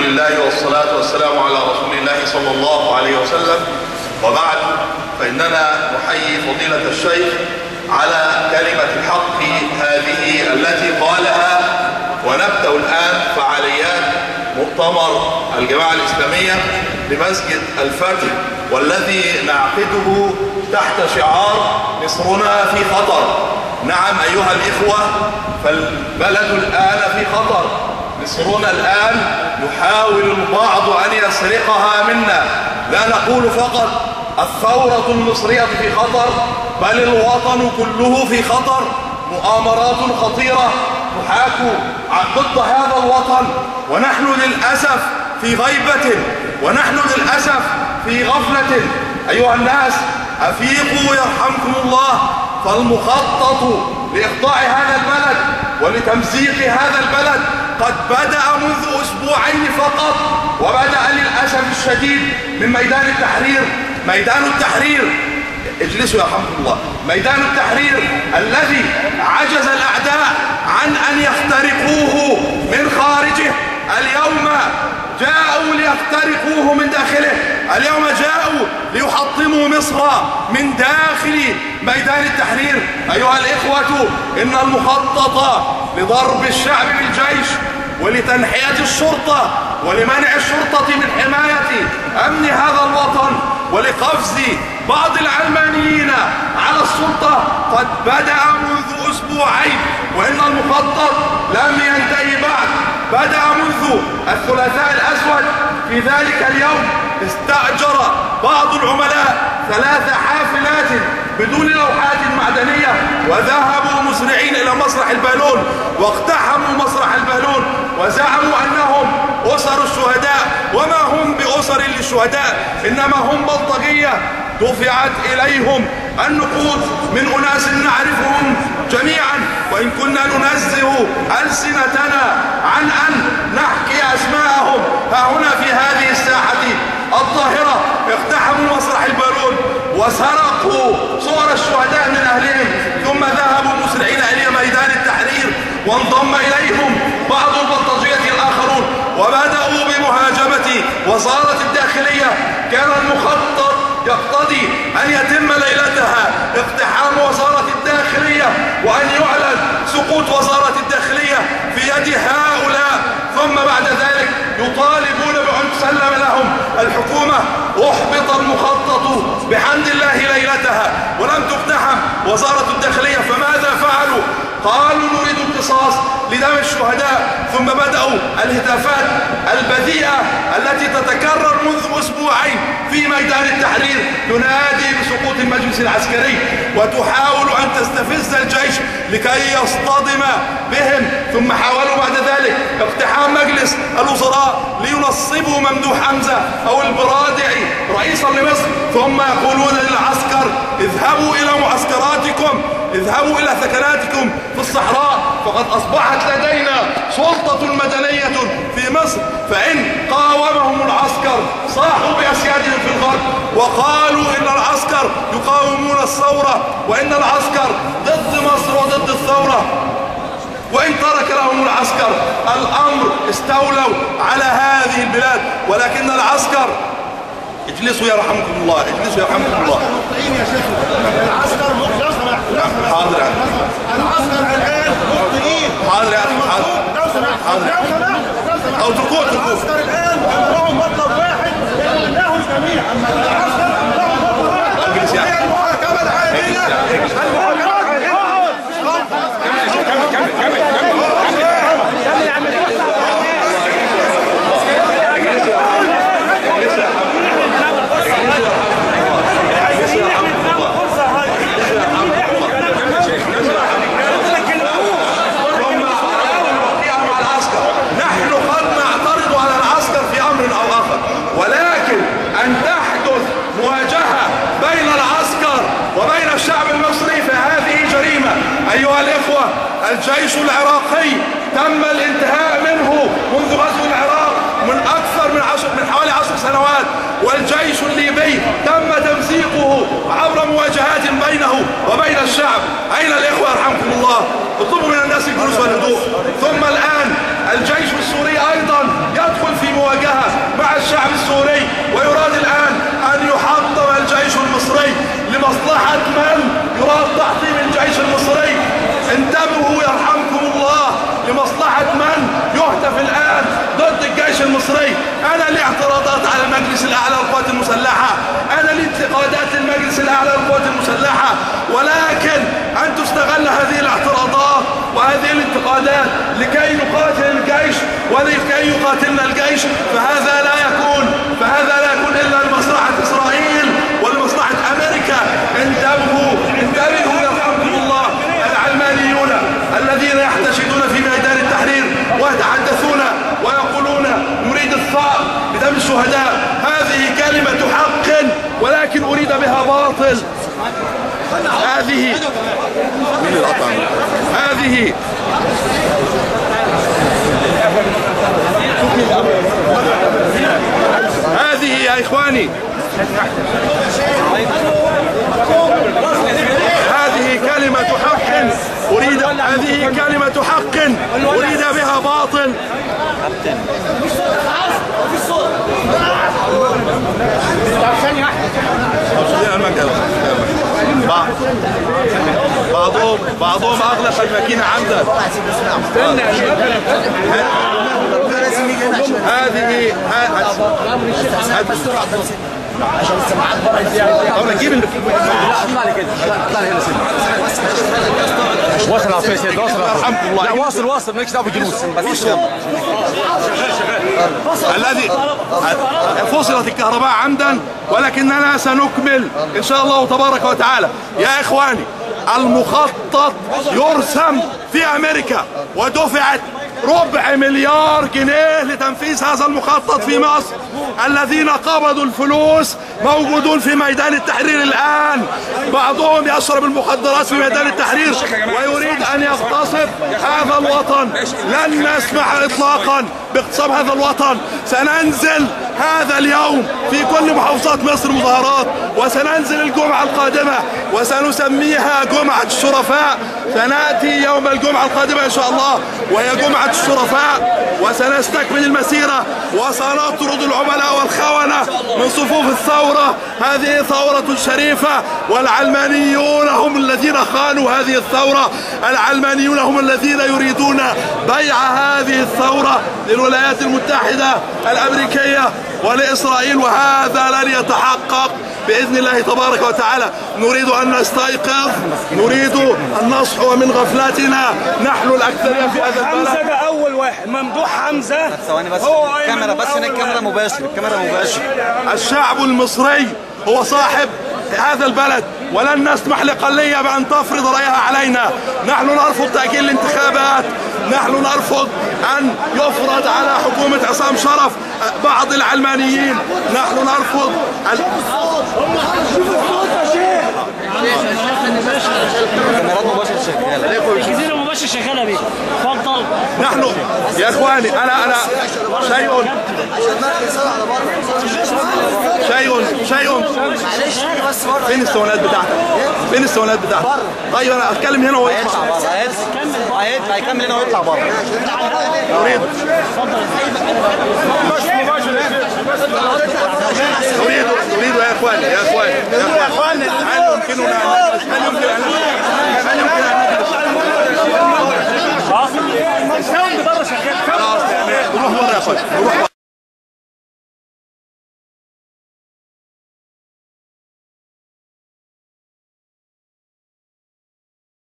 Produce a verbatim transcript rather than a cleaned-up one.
لله والصلاة والسلام على رسول الله صلى الله عليه وسلم، وبعد، فإننا نحيي فضيلة الشيخ على كلمة الحق هذه التي قالها. ونبدأ الآن فعاليات مؤتمر الجماعة الإسلامية لمسجد الفجر، والذي نعقده تحت شعار مصرنا في خطر. نعم أيها الإخوة، فالبلد الآن في خطر. مصرنا الآن يحاول البعض أن يسرقها منا. لا نقول فقط الثورة المصرية في خطر، بل الوطن كله في خطر. مؤامرات خطيرة تحاك ضد هذا الوطن، ونحن للأسف في غيبة، ونحن للأسف في غفلة. أيها الناس، أفيقوا يرحمكم الله، فالمخطط لإخضاع هذا البلد ولتمزيق هذا البلد قد بدأ منذ أسبوعين فقط، وبدأ للأسف الشديد من ميدان التحرير. ميدان التحرير، اجلسوا يرحمكم الله، ميدان التحرير الذي عجز الأعداء عن أن يخترقوه من خارجه، اليوم جاءوا ليخترقوه من داخله. اليوم جاءوا ليحطموا مصر من داخل ميدان التحرير. أيها الإخوة، إن المخطط لضرب الشعب بالجيش ولتنحية الشرطة ولمنع الشرطة من حماية أمن هذا الوطن ولقفز بعض العلمانيين على السلطة قد بدأ منذ أسبوعين، وإن المخطط لم ينتهي بعد. بدأ منذ الثلاثاء الأسود. في ذلك اليوم استأجر بعض العملاء ثلاث حافلات بدون لوحات معدنية، وذهبوا مسرعين إلى مسرح البالون واقتحموا مسرح البالون، وزعموا أنهم أسر الشهداء، وما هم بأسر للشهداء، إنما هم بلطجية. دفعت إليهم النقود من أناس نعرفهم جميعا، وإن كنا ننزه ألسنتنا عن أن نحكي أسماءهم ها هنا في هذه الساحة الظاهرة. اقتحموا مسرح البالون وسرقوا صور الشهداء من أهلهم، ثم ذهبوا مسرعين إلى ميدان التحرير، وانضم إليهم بعض البلطجية الآخرون، وبدأوا بمهاجمة وزارة الداخلية. كان المخطط يقتضي أن يتم ليلتها اقتحام وزارة الداخلية، وأن يعلن سقوط وزارة الداخلية في يد هؤلاء، ثم بعد ذلك يطالبون بأن تسلم لهم الحكومة. أحبط المخطط بحمد الله ليلتها، ولم تقتحم وزارة الداخلية. فماذا فعلوا؟ قالوا نريد القصاص لدم الشهداء، ثم بدأوا الهتافات البذيئة التي تتكرر منذ أسبوعين في ميدان التحرير، تنادي بسقوط المجلس العسكري، وتحاول أن تستفز الجيش لكي يصطدم بهم. ثم حاولوا بعد ذلك اقتحام مجلس الوزراء لينصبوا ممدوح حمزة أو البرادعي رئيسا لمصر، ثم يقولون للعسكر اذهبوا إلى معسكراتكم، اذهبوا إلى ثكناتكم في الصحراء، فقد أصبحت لدينا سلطة مدنية في مصر. فإن قاومهم العسكر صاحوا بأسيادهم في الغرب وقالوا إن العسكر يقاومون الثورة، وإن العسكر ضد مصر وضد الثورة. وإن ترك لهم العسكر الأمر استولوا على هذه البلاد. ولكن العسكر، اجلسوا يرحمكم الله، اجلسوا يرحمكم الله. يا شيخ العسكر مخلصنا. حاضر العسكر الآن مخطئين. حاضر يا أخي، حاضر. لو سمحت لو سمحت أو تركوه تركوه. العسكر الآن لهم مطلب واحد يتمناه الجميع. العسكر لهم مطلب واحد، هي المحاكمة العادلة. المحاكمة العادلة. ولكن أن تحدث مواجهة بين العسكر وبين الشعب المصري فهذه جريمة. أيها الإخوة، الجيش العراقي تم الانتهاء منه منذ غزو العراق من أكثر من عشر من حوالي عشر سنوات، والجيش الليبي تم تمزيقه عبر مواجهات بينه وبين الشعب. أين الإخوة يرحمكم الله؟ اطلبوا من الناس الجلوس والهدوء. ثم الآن الجيش السوري أيضا يدخل في مواجهة أنا لي اعتراضات على المجلس الأعلى للقوات المسلحة، أنا لي انتقادات للمجلس الأعلى للقوات المسلحة، ولكن أن تستغل هذه الاعتراضات وهذه الانتقادات لكي نقاتل الجيش ولكي يقاتلنا الجيش، فهذا لا يكون فهذا لا يكون إلا لمصلحة إسرائيل ولمصلحة أمريكا. انتبهوا انتبهوا يرحمكم الله، العلمانيون الذين يحتشدون في ميدان التحرير ويتحدثون ويقولون نريد الثار بدم الشهداء، هذه كلمة حق ولكن أريد بها باطل. هذه هذه هذه يا إخواني هذه كلمة حق أريد هذه كلمة حق أريد بها باطل. بعضهم بعضهم أغلق الماكينة عمدا. هذه عشان السماعات بره. طب نجيب اطلع لي كده، اطلع لي هنا سنة. واصل على الفيس، واصل يرحمكم الله. لا واصل واصل مالكش دعوه بالجلوس. الذي فصلت الكهرباء عمدا ولكننا سنكمل ان شاء الله تبارك وتعالى. يا اخواني المخطط يرسم في امريكا ودفعت ربع مليار جنيه لتنفيذ هذا المخطط في مصر. الذين قبضوا الفلوس موجودون في ميدان التحرير الآن، بعضهم يشرب المخدرات في ميدان التحرير ويريد أن يغتصب هذا الوطن. لن نسمح إطلاقا باغتصاب هذا الوطن. سننزل هذا اليوم في كل محافظات مصر مظاهرات، وسننزل الجمعة القادمة وسنسميها جمعة الشرفاء. سنأتي يوم الجمعة القادمة إن شاء الله وهي جمعة الشرفاء، وسنستكمل المسيرة وسنطرد العملاء والخونة من صفوف الثورة. هذه ثورة شريفة، والعلمانيون هم الذين خانوا هذه الثورة. العلمانيون هم الذين يريدون بيع هذه الثورة للولايات المتحدة الأمريكية ولإسرائيل، وهذا لن يتحقق بإذن الله تبارك وتعالى. نريد أن نستيقظ، نريد أن نصحو من غفلتنا. نحن الأكثرية في هذا البلد. حمزة ده أول واحد، ممدوح حمزة. ثواني بس، الكاميرا بس هنا، الكاميرا مباشر، الكاميرا مباشر. الشعب المصري هو صاحب هذا البلد، ولن نسمح لقلية بأن تفرض رأيها علينا. نحن نرفض تأجيل الانتخابات، نحن نرفض أن يفرض على حكومة عصام شرف بعض العلمانيين، نحن نرفض ال... الكاميرات مباشر شغالة، الجزيرة مباشر شغالة بيه. اتفضل. نحن يا اخواني انا انا شيء شيء شيء فين السوالات بتاعتك؟ فين السوالات بتاعتك؟ طيب انا اتكلم هنا وهو يطلع بره. هيطلع هيكمل هنا ويطلع بره. اريد نريد نريد يا اخواني يا اخواني يا اخواني هل يمكننا هل يمكن ان هل يمكن ان خلاص نروح بره يا اخواني، نروح